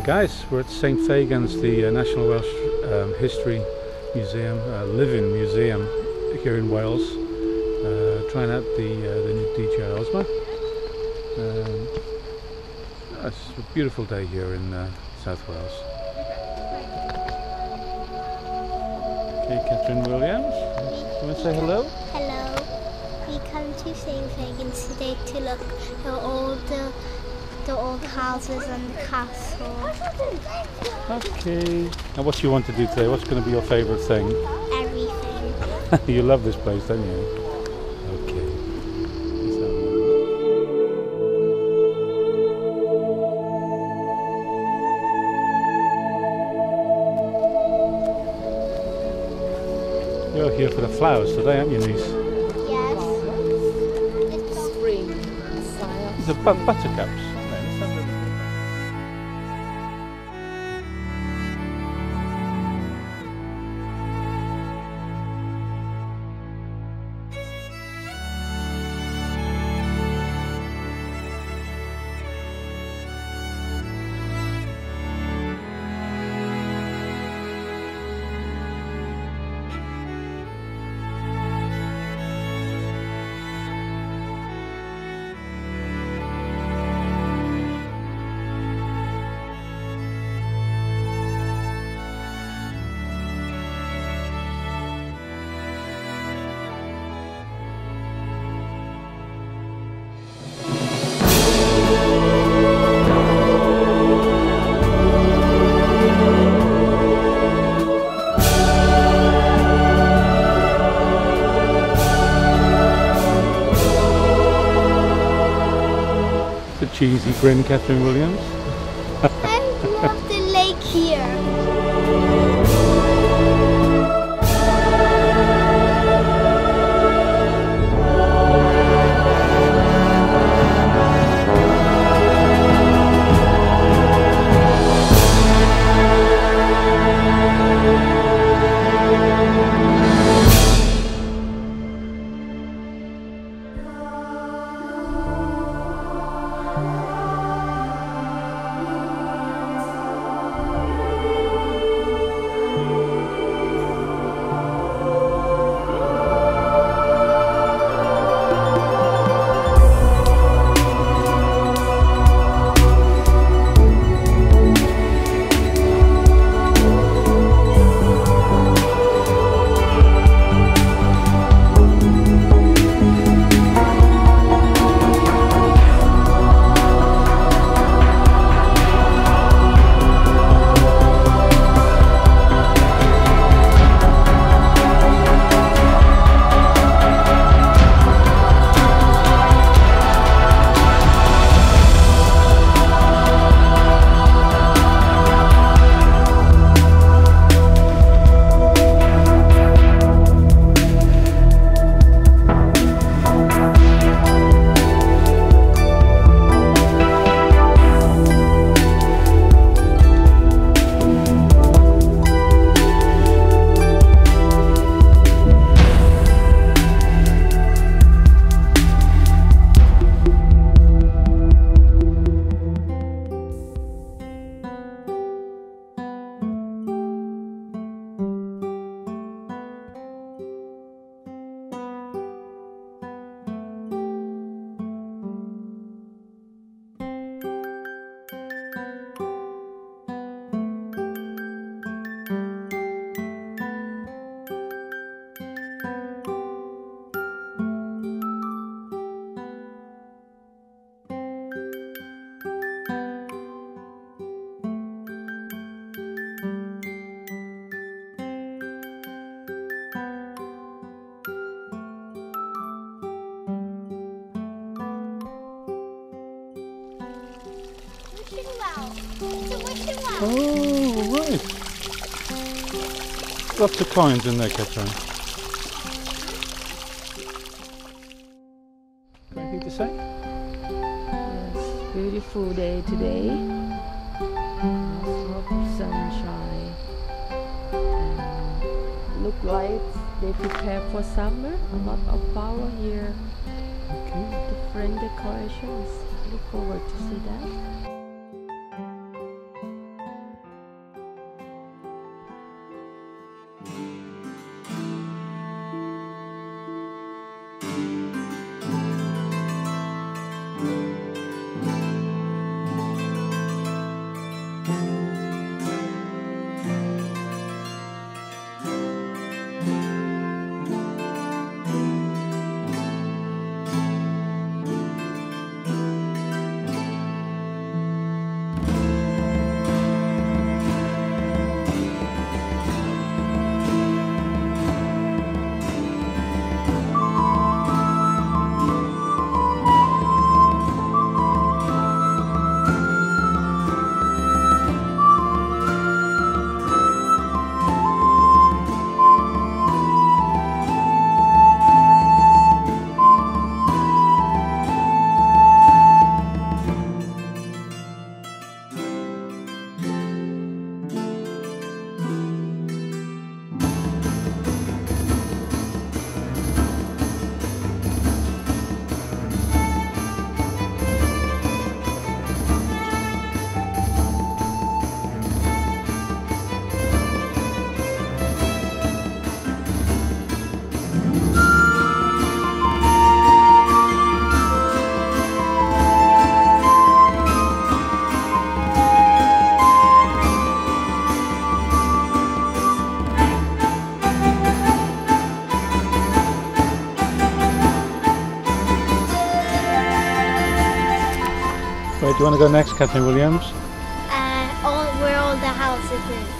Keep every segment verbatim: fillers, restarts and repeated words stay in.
Guys, we're at St Fagans, the uh, National Welsh um, History Museum, uh, living museum here in Wales, uh, trying out the, uh, the new D J I Osmo. Um, oh, it's a beautiful day here in uh, South Wales. Okay, Catherine Williams, you want to say hello? Hello. We come to St Fagans today to look at all the the old houses and the castle. Okay. And what do you want to do today? What's going to be your favourite thing? Everything. You love this place, don't you? Okay. So, you're here for the flowers today, aren't you, niece? Yes. It's spring. The but buttercups. Cheesy grin, Catherine Williams. I love the lake here. Oh, right. Lots of coins in there, Catherine. Anything to say? Yes, beautiful day today. Lots of sunshine. And look like they prepare for summer. A lot of flower here. Okay. Different decorations. Look forward to see that. do you want to go next, Captain Williams? Uh, all, where all the houses is.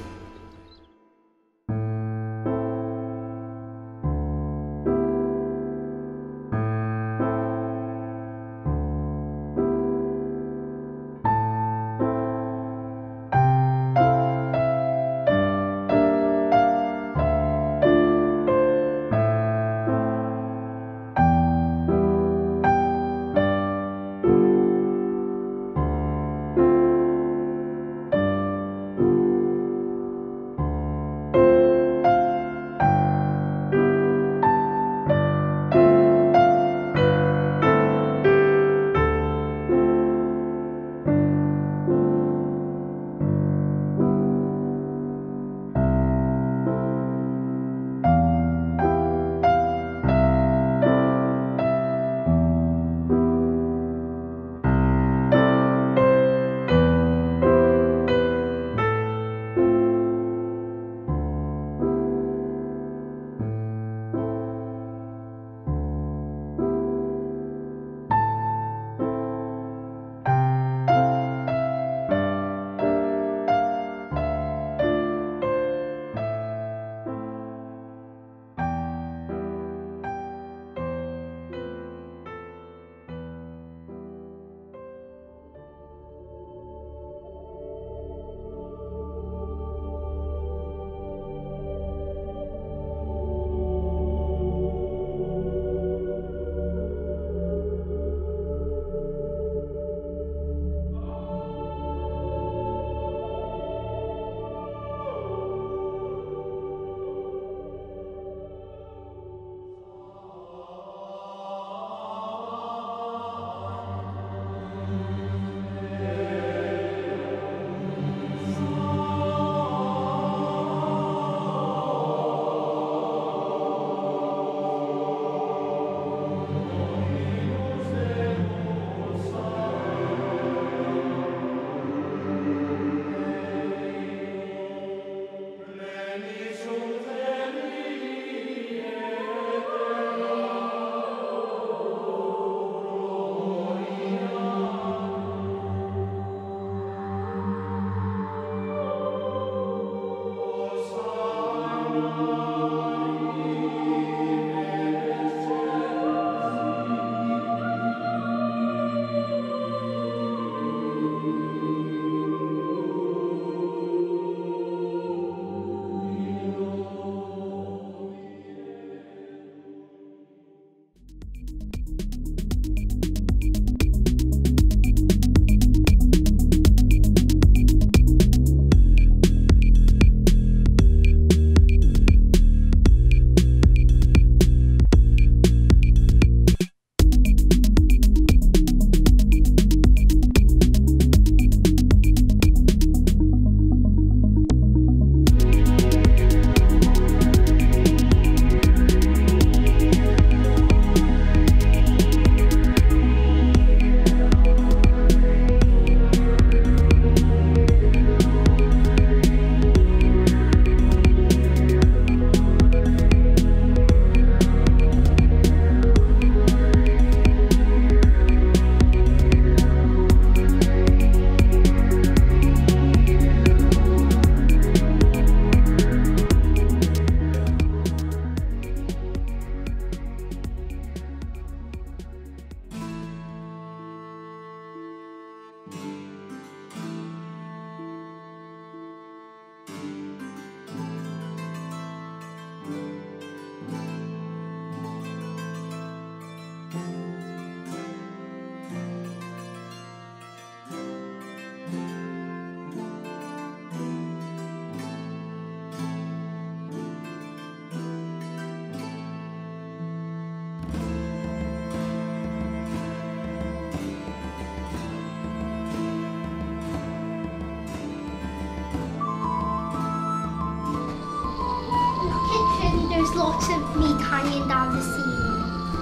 lots of meat hanging down the ceiling.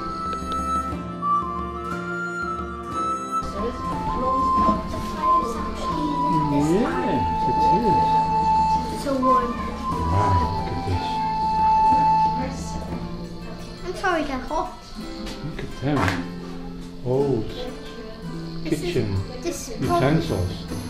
The fire's actually lit this time. Yes, it is. It's so warm. Wow, look at this. I'm sorry, they're hot. Look at them. Old. This kitchen is, this is probably, utensils.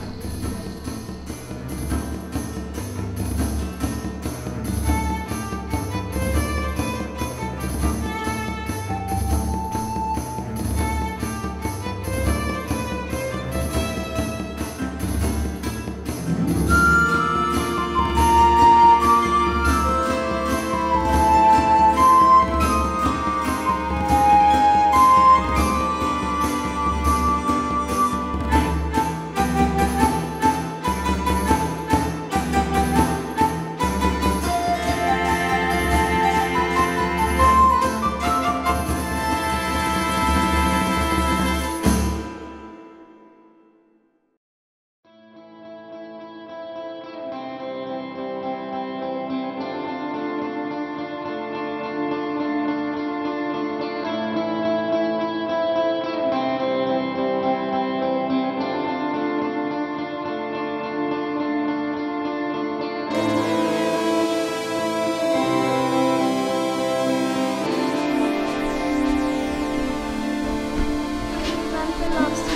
remember last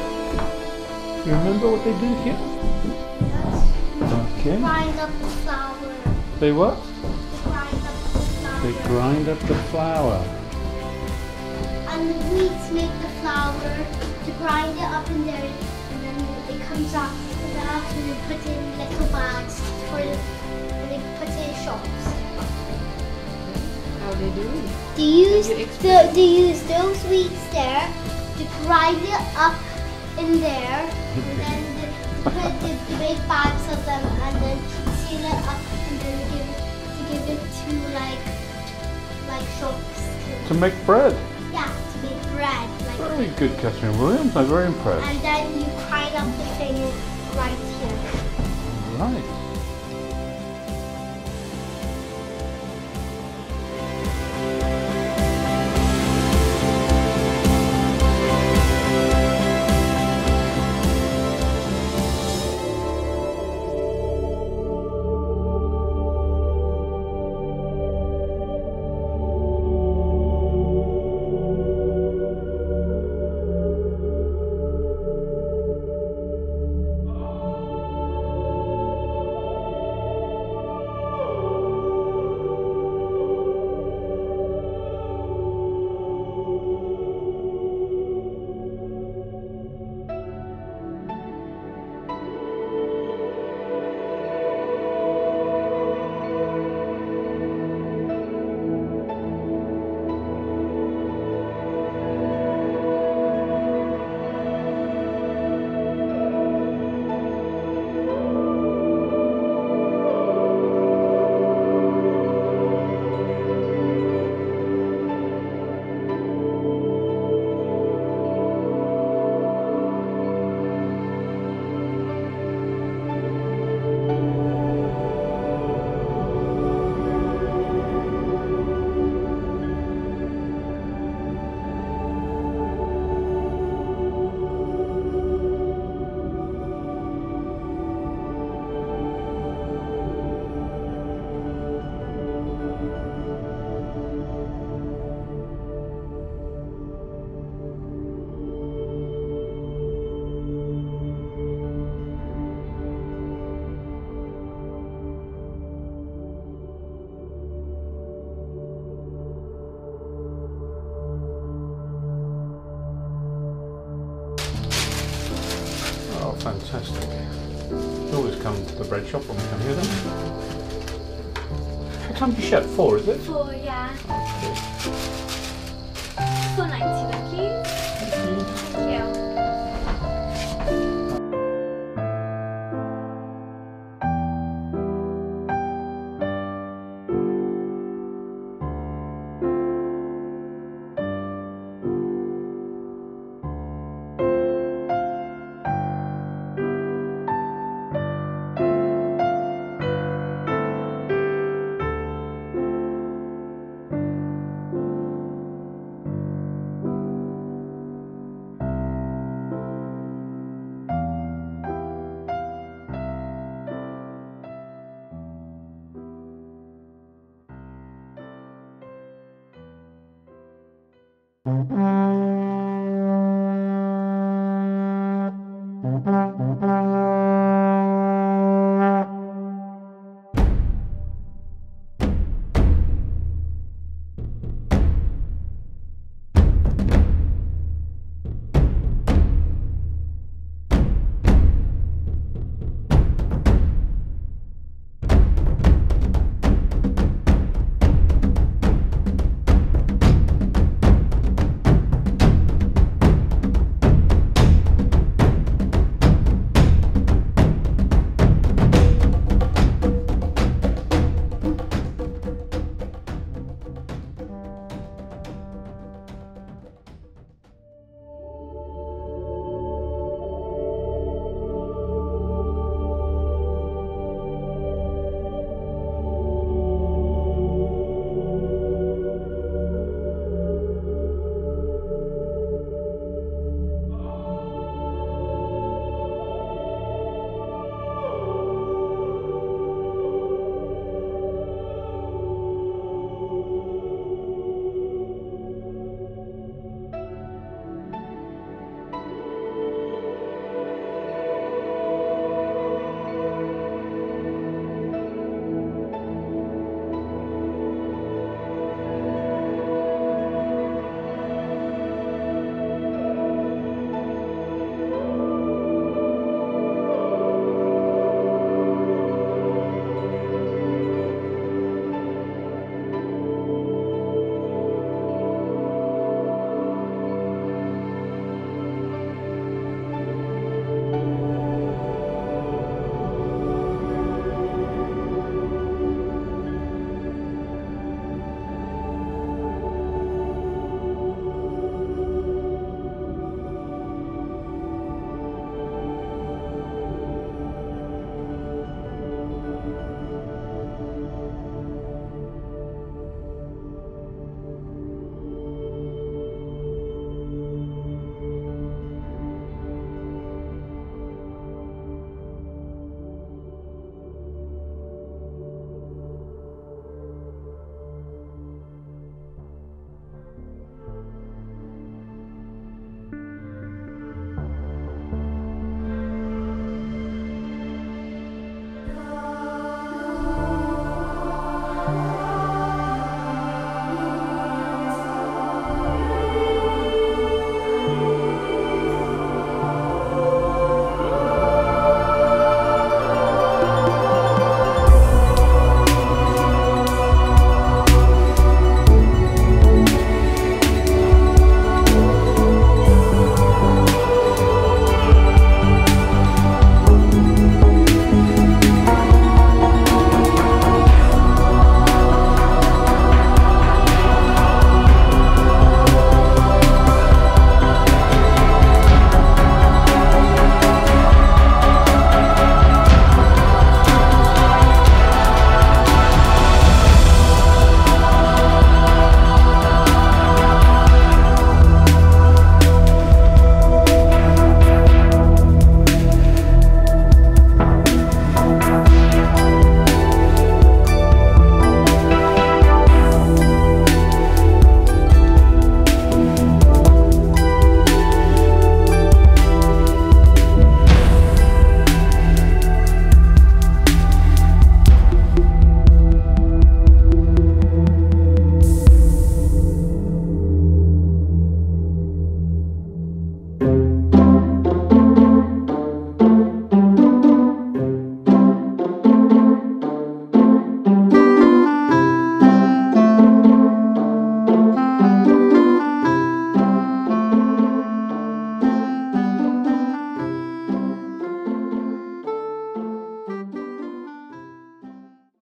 time? You remember what they did here? Okay. Grind up the flour. They what? They grind up the flour. They grind up the flour. And the wheat make the flour to grind it up in there, and then it comes out, and then after they put it in little bags for the, and they put it in shops. How they do it? They use you the, they use those wheats there to grind it up in there, and then they put the, the big bags of them, and then seal it up, and then give it to give it to like like shops. To make bread. Yeah, to make bread. Like, Very good, Catherine Williams. I'm very impressed. and then you grind up the thing right here. Right. Oh, fantastic. We always come to the bread shop when we come here then. What time do you shut? Four, is it? Four, yeah. Okay. four ninety, please. Thank you. Mm-hmm.